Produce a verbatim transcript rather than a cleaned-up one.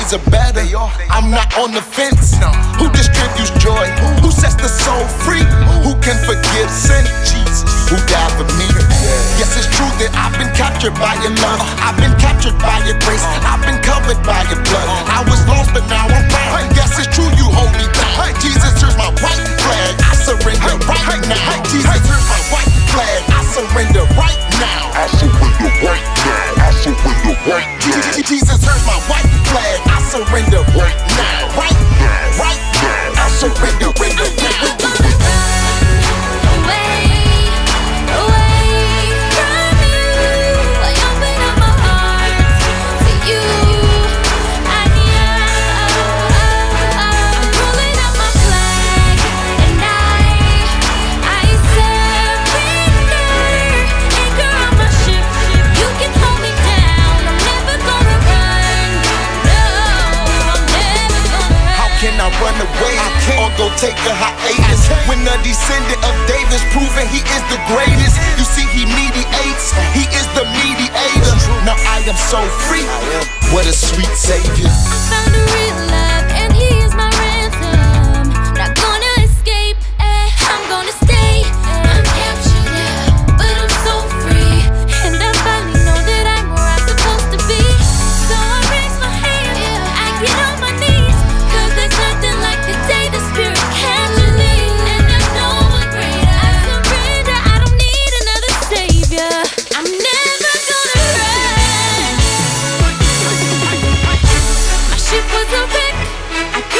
days are better. I'm not on the fence. Who distributes joy? Who sets the soul free? Who can forgive sin? Jesus, who died for me. Yes, it's true that I've been captured by your love. I've been captured by your grace. I've been covered by your blood. I was lost, but now I'm found. Yes, it's true, you hold me down. Jesus, here's my white flag. I surrender right now. Jesus, here's my white flag. I surrender right now. I surrender right now. I surrender right now. Jesus, here's my white flag. I surrender right now. Right now. Right now. I surrender, render, render. Run away or go take a hiatus when the descendant of David's proven he is the greatest. You see, he mediates, he is the mediator. Now I am so free. What a sweet savior. I found a real love and he is my ransom. Not gonna escape, I'm gonna stay. I'm captured now, but I'm so free, and I finally know that I'm where I'm supposed to be. So I raise my hand, I get on my knees. There's nothing like the day the Spirit captured me, and there's no one greater. I surrender, I don't need another savior. I'm never gonna run. My ship was a wreck, I